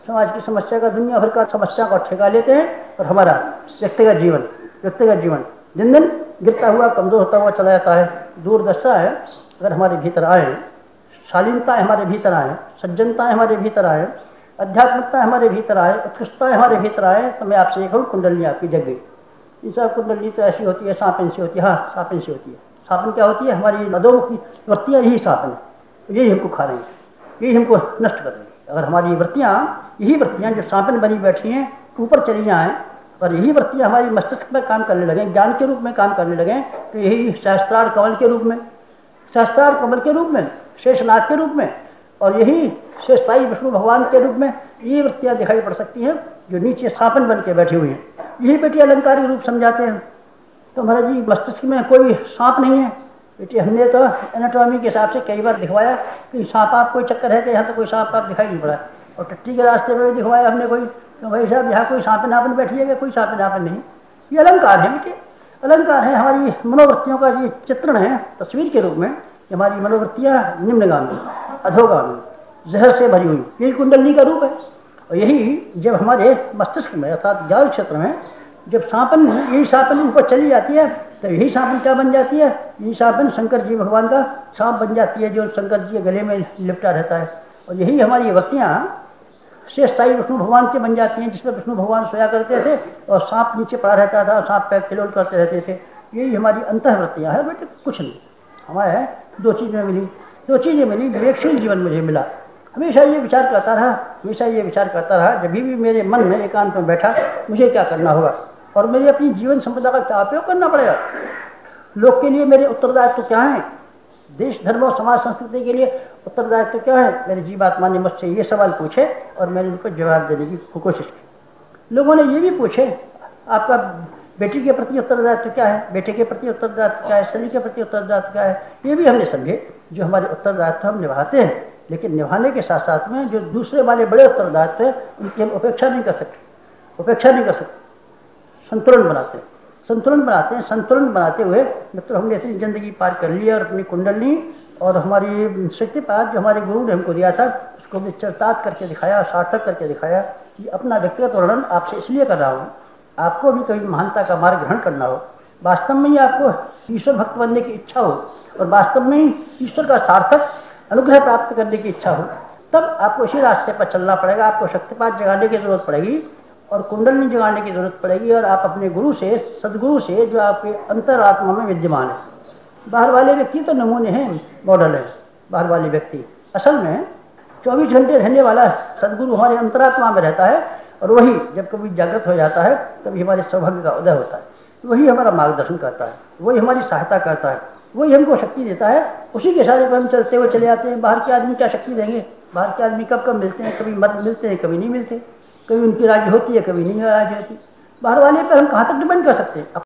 समाज की समस्या का, दुनिया भर का समस्या को ठेका लेते हैं और हमारा व्यक्तिगत जीवन दिन दिन गिरता हुआ, कमज़ोर होता हुआ चला जाता है। दूरदर्शा है अगर हमारे भीतर आए, शालीनता हमारे भीतर आए, सज्जनता हमारे भीतर आए, आध्यात्मिकता हमारे भीतर आए, उत्कृष्टता हमारे भीतर आए, तो मैं आपसे ये कहूँ, कुंडली आपकी जग गई। ये सब कुंडली तो ऐसी होती है, सांपन सी होती है। हाँ, सांपन सी होती है। सांपन क्या होती है? हमारी अधोमुखी वृत्तियाँ यही सांपन है, तो यही हमको खा रही हैं, यही हमको नष्ट कर रही है। अगर हमारी वृत्तियाँ, यही वृत्तियाँ जो सांपन बनी बैठी हैं, ऊपर चली जाएँ और यही वृत्तियाँ हमारी मस्तिष्क में काम करने लगें, ज्ञान के रूप में काम करने लगें, तो यही सहस्त्रार कमल के रूप में, सहस्त्रार कमल के रूप में, शेषनाग के रूप में, और यही शेषशायी विष्णु भगवान के रूप में ये वृत्तियाँ दिखाई पड़ सकती हैं जो नीचे सांपन बन के बैठी हुई हैं। यही बेटी अलंकारी रूप समझाते हैं। तो महाराज जी, मस्तिष्क में कोई सांप नहीं है बेटी। हमने तो एनाटॉमी के हिसाब से कई बार दिखवाया कि सांप आप कोई चक्कर है कि यहाँ तो कोई सांप आप दिखाई नहीं पड़ा, और टट्टी के रास्ते में भी दिखवाया हमने कोई, तो भाई साहब यहाँ कोई सांप नापन बैठी है, कोई सांप नापन नहीं। ये अलंकार है बेटे, अलंकार है, हमारी मनोवृत्तियों का ये चित्रण है तस्वीर के रूप में। हमारी मनोवृत्तियाँ निम्नगामी, अधोगामी, जहर से भरी हुई, यही कुंडली का रूप है। और यही जब हमारे मस्तिष्क में अर्थात ज्ञान क्षेत्र में जब सांपन, यही सांपन ऊपर चली जाती है, तो यही सांपन क्या बन जाती है? यही सांपन शंकर जी भगवान का सांप बन जाती है, जो शंकर जी के गले में लिपटा रहता है। और यही हमारी वृत्तियाँ शेषशायी विष्णु भगवान के बन जाती हैं, जिसमें विष्णु भगवान सोया करते थे और सांप नीचे पड़ा रहता था, सांप पैर खिलौल करते रहते थे। यही हमारी अंतःवृत्तियाँ हैं बेटे, कुछ नहीं। हमारे दो चीज़ें मिली, विवेकशील जीवन मुझे मिला। हमेशा ये विचार करता रहा, जब भी मेरे मन में एकांत में बैठा, मुझे क्या करना होगा और मेरी अपनी जीवन संपदा का क्या उपयोग करना पड़ेगा। लोग के लिए मेरे उत्तरदायित्व क्या हैं, देश धर्म और समाज संस्कृति के लिए उत्तरदायित्व क्या है। मेरे जीवात्मा ने मुझसे ये सवाल पूछे और मैंने उनको जवाब देने की कोशिश की। लोगों ने ये भी पूछे, आपका बेटी के प्रति उत्तरदायित्व क्या है, बेटे के प्रति उत्तरदायित्व क्या है, शरीर के प्रति उत्तरदायित्व क्या है। ये भी हमने समझे, जो हमारे उत्तरदायित्व हम निभाते हैं, लेकिन निभाने के साथ साथ में जो दूसरे वाले बड़े उत्तरदायित्व हैं, उनकी हम उपेक्षा नहीं कर सकते। संतुलन बनाते हुए मतलब हमने अपनी ज़िंदगी पार कर ली और अपनी कुंडली और हमारी शक्तिपात जो हमारे गुरु ने हमको दिया था, उसको भी चरितार्थ करके दिखाया, सार्थक करके दिखाया। कि अपना व्यक्तिगत वर्णन आपसे इसलिए कर रहा हूँ, आपको भी कभी महानता का मार्ग ग्रहण करना हो, वास्तव में ही आपको ईश्वर भक्त बनने की इच्छा हो और वास्तव में ही ईश्वर का सार्थक अनुग्रह प्राप्त करने की इच्छा हो, तब आपको इसी रास्ते पर चलना पड़ेगा। आपको शक्तिपात जगाने की जरूरत पड़ेगी और कुंडली जगाने की जरूरत पड़ेगी, और आप अपने गुरु से, सदगुरु से, जो आपके अंतरात्मा में विद्यमान है। बाहर वाले व्यक्ति तो नमूने हैं, मॉडल है। बाहर वाले व्यक्ति असल में 24 घंटे रहने वाला सदगुरु हमारे अंतरात्मा में रहता है, और वही जब कभी जागृत हो जाता है तभी हमारे सौभाग्य का उदय होता है। वही हमारा मार्गदर्शन करता है, वही हमारी सहायता करता है, वही हमको शक्ति देता है। उसी के सहारे पर हम चलते हुए चले जाते हैं। बाहर के आदमी क्या शक्ति देंगे? बाहर के आदमी कब कब मिलते हैं, कभी मिलते हैं, कभी नहीं मिलते, कभी उनकी राजी होती है, कभी नहीं राजी होती। बाहर वाले पर हम कहाँ तक डिपेंड कर सकते हैं?